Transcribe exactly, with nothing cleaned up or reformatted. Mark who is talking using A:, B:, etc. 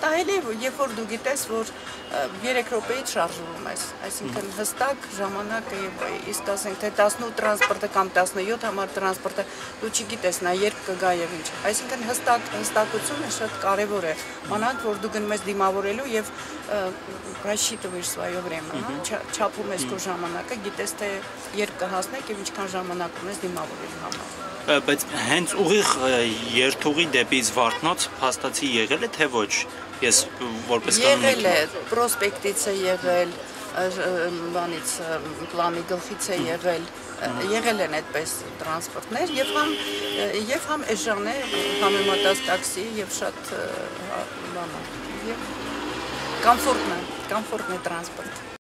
A: Պատահելի է, երբ որ դու գիտես, որ երեք րոպեից շարժվում ես, այսինքն հստակ ժամանակը եւ իսկ ասենք թե տասնութ տրանսպորտը կամ տասնյոթ համար տրանսպորտը դու չգիտես նա երբ կգա եւ ինչ։ Այսինքն հստակ հստակությունը շատ կարեւոր է, մանավանդ որ դու գնում ես դիմավորելու եւ рассчитываешь свое время, չափում ես քո ժամանակը, գիտես թե երբ կհասնեք եւ ինչքան ժամանակ ունես դիմավորելու համար։
B: Բայց հենց ուղիղ երթուղի դեպի Զվարթնոց փաստացի եղել է թե ոչ։ Ես որպես կանոն
A: եղել է, պրոսպեկտից է եղել, բանից պլանի գլխից է եղել, եղել են այդպես տրանսպորտներ եւ համ եւ համ էժան է, համեմատած տաքսի եւ շատ բան է եւ կոմֆորտն է, կոմֆորտն է տրանսպորտ։